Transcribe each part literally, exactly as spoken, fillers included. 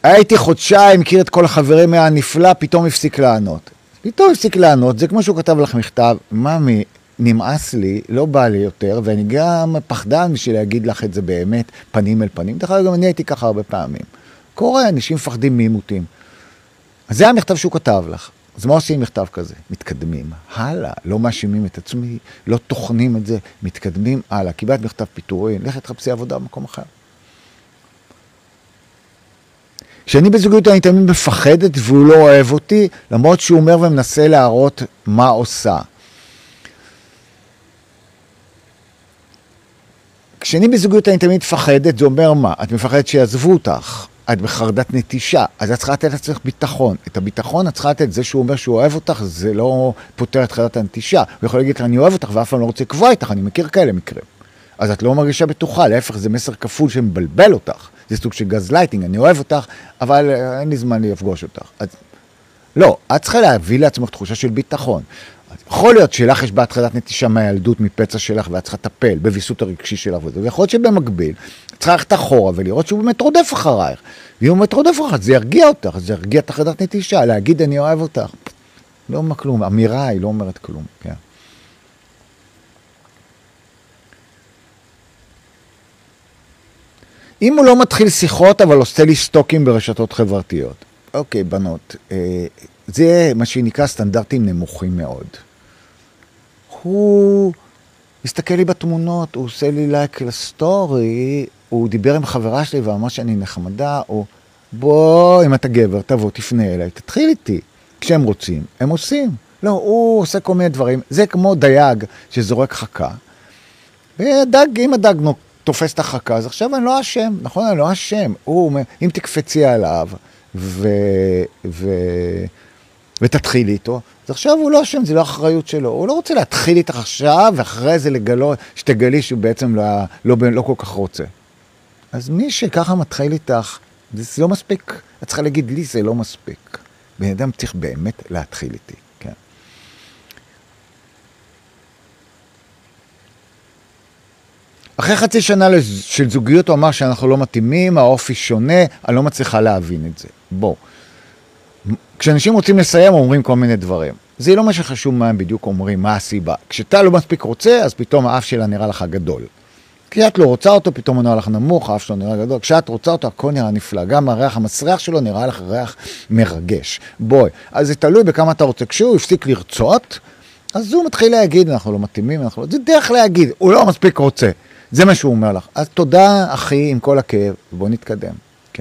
הייתי חודשיים, מכיר את כל החברים מהנפלא, פתאום הפסיק לענות. פתאום הפסיק לענות, זה כמו שהוא כתב לך מכתב, ממי, נמאס לי, לא בא לי יותר, ואני גם פחדן בשביל להגיד לך את זה באמת, פנים אל פנים. דרך אגב, גם אני הייתי ככה הרבה פעמים. קורה, אנשים מפחדים מעימותים. אז זה המכתב שהוא כתב לך. אז מה עושים מכתב כזה? מתקדמים. הלאה, לא מאשימים את עצמי, לא תוכנים את זה, מתקדמים הלאה. קיבלת מכתב פיטורין, לכת תחפשי עבודה במקום אחר. כשאני בזוגיות אני תמיד מפחדת והוא לא אוהב אותי, למרות שהוא אומר ומנסה להראות מה עושה. כשאני בזוגיות אני תמיד מפחדת, זה אומר מה? את מפחדת שיעזבו אותך, את בחרדת נטישה, אז את צריכה לתת לעצמך ביטחון. את הביטחון את צריכה לתת, זה שהוא אומר שהוא אוהב אותך, זה לא פותר את חרדת הנטישה. הוא יכול להגיד לך, אני אוהב אותך ואף פעם לא רוצה לקבוע איתך, אני מכיר כאלה מקרים. אז את לא מרגישה בטוחה, להפך זה מסר כפול שמבלבל אותך. זה סוג של גזלייטינג, אני אוהב אותך, אבל אין לי זמן לפגוש אותך. אז, לא, את צריכה להביא לעצמך תחושה של ביטחון. יכול להיות שלך יש בהתחלת נטישה מהילדות, מפצע שלך, ואת צריכה לטפל בוויסות הרגשי שלך, ויכול להיות שבמקביל, צריכה ללכת אחורה ולראות שהוא באמת רודף אחרייך. ואם הוא באמת רודף אחרייך, זה ירגיע אותך, זה ירגיע את החלטת נטישה, להגיד אני אוהב אותך. לא אומר כלום, אמירה היא לא אומרת כלום, כן. אם הוא לא מתחיל שיחות, אבל עושה לי סטוקים ברשתות חברתיות. אוקיי, בנות, זה מה שנקרא סטנדרטים נמוכים מאוד. הוא מסתכל לי בתמונות, הוא עושה לי לייק לסטורי, הוא דיבר עם חברה שלי ואמר שאני נחמדה, או בוא, אם אתה גבר, תבוא, תפנה אליי, תתחיל איתי. כשהם רוצים, הם עושים. לא, הוא עושה כל מיני דברים. זה כמו דייג שזורק חכה. ודג, אם הדג תופס את החכה, אז עכשיו אני לא אשם, נכון? אני לא אשם. הוא אומר, אם תקפצי עליו ו... ו... ותתחיל איתו, אז עכשיו הוא לא אשם, זה לא אחריות שלו. הוא לא רוצה להתחיל איתך עכשיו, ואחרי זה לגלו, שתגלי שהוא בעצם לא, לא, לא כל כך רוצה. אז מי שככה מתחיל איתך, זה לא מספיק. את צריכה להגיד לי, זה לא מספיק. בן אדם צריך באמת להתחיל איתי. כן. אחרי חצי שנה של זוגיות הוא אמר שאנחנו לא מתאימים, האופי שונה, אני לא מצליחה להבין את זה. בוא. כשאנשים רוצים לסיים, אומרים כל מיני דברים. זה לא מה שחשוב מה הם בדיוק אומרים, מה הסיבה. כשאתה לא מספיק רוצה, אז פתאום האף שלה נראה לך גדול. כי את לא רוצה אותו, פתאום הוא נראה לך נמוך, האף שלו נראה גדול. כשאת רוצה אותו, הכל נראה נפלא. גם הריח, המסריח שלו נראה לך ריח מרגש. בואי. אז זה תלוי בכמה אתה רוצה. כשהוא הפסיק לרצות, אז הוא מתחיל להגיד, אנחנו לא מתאימים, אנחנו לא... זה דרך להגיד, הוא לא מספיק רוצה. זה מה שהוא אומר לך. אז תודה, אחי, עם כל הכאב, בוא נתקדם. כן.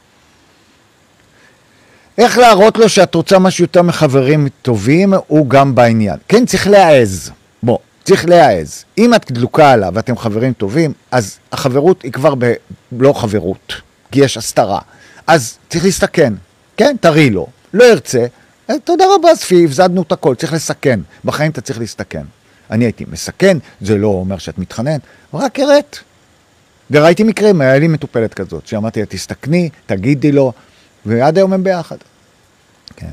איך להראות לו שאת רוצה משהו יותר מחברים טובים, הוא גם בעניין. כן, צריך להעז. בוא, צריך להעז. אם את דלוקה עליו ואתם חברים טובים, אז החברות היא כבר ב... לא חברות, כי יש הסתרה. אז צריך להסתכן. כן, תראי לו. לא ירצה. תודה רבה, ספי, הבזדנו את הכל, צריך לסכן. בחיים אתה צריך להסתכן. אני הייתי מסכן, זה לא אומר שאת מתחנן, רק הראת. וראיתי מקרים, היה לי מטופלת כזאת, שאמרתי, תסתכני, תגידי לו, ועד היום הם ביחד. כן.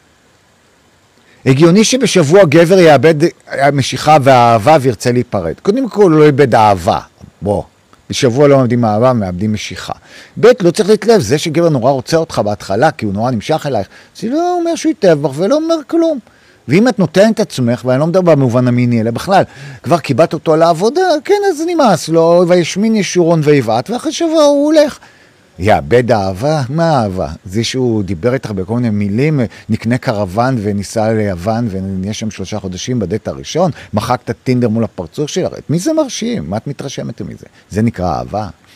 הגיוני שבשבוע גבר יאבד משיכה והאהבה וירצה להיפרד. קודם כל לא יאבד אהבה, בוא. בשבוע לא מאבדים אהבה, מאבדים משיכה. ב' לא צריך להתלב, זה שגבר נורא רוצה אותך בהתחלה, כי הוא נורא נמשך אלייך, זה לא אומר שהוא יתאהב בך ולא אומר כלום. ואם את נותנת את עצמך, ואני לא מדבר במובן המיני, אלא בכלל, כבר קיבלת אותו לעבודה, כן, אז נמאס לו, וישמין ישורון ויבעט, ואחרי שבוע הוא הולך. יאבד אהבה? מה אהבה? זה שהוא דיבר איתך בכל מיני מילים, נקנה קרוון וניסה ליוון, ונהיה שם שלושה חודשים בדייט הראשון, מחק את הטינדר מול הפרצוף שלך. את מי זה מרשים? מה את מתרשמת מזה? זה נקרא אהבה.